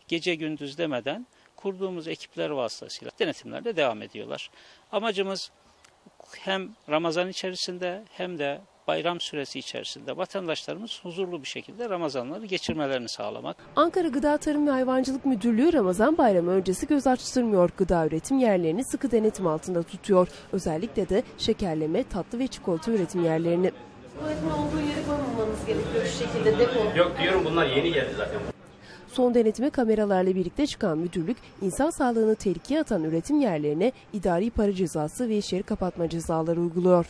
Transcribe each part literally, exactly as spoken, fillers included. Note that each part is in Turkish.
gece gündüz demeden kurduğumuz ekipler vasıtasıyla denetimlerde devam ediyorlar. Amacımız hem Ramazan içerisinde hem de bayram süresi içerisinde vatandaşlarımız huzurlu bir şekilde Ramazanları geçirmelerini sağlamak. Ankara Gıda Tarım ve Hayvancılık Müdürlüğü Ramazan Bayramı öncesi göz açtırmıyor. Gıda üretim yerlerini sıkı denetim altında tutuyor. Özellikle de şekerleme, tatlı ve çikolata üretim yerlerini. Tuvaletin olduğu yeri koymamanız gerekiyor şu şekilde depo. Yok diyorum, bunlar yeni geldi zaten. Son denetime kameralarla birlikte çıkan müdürlük, insan sağlığını tehlikeye atan üretim yerlerine idari para cezası ve iş yeri kapatma cezaları uyguluyor.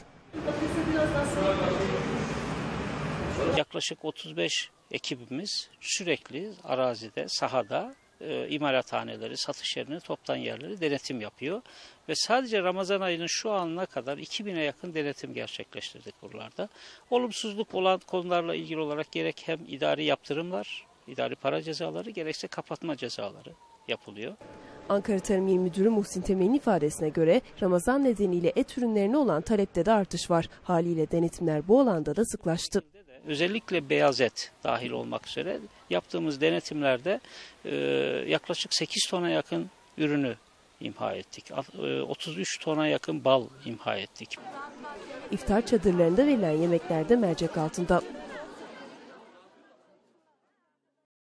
Yaklaşık otuz beş ekibimiz sürekli arazide, sahada, e, imalathaneleri, satış yerini, toptan yerleri denetim yapıyor. Ve sadece Ramazan ayının şu anına kadar iki bine yakın denetim gerçekleştirdik buralarda. Olumsuzluk olan konularla ilgili olarak gerek hem idari yaptırımlar, idari para cezaları, gerekse kapatma cezaları yapılıyor. Ankara Tarım İl Müdürü Muhsin Temel'in ifadesine göre Ramazan nedeniyle et ürünlerine olan talepte de artış var. Haliyle denetimler bu alanda da sıklaştı. Özellikle beyaz et dahil olmak üzere yaptığımız denetimlerde e, yaklaşık sekiz tona yakın ürünü imha ettik. otuz üç tona yakın bal imha ettik. İftar çadırlarında verilen yemeklerde mercek altında.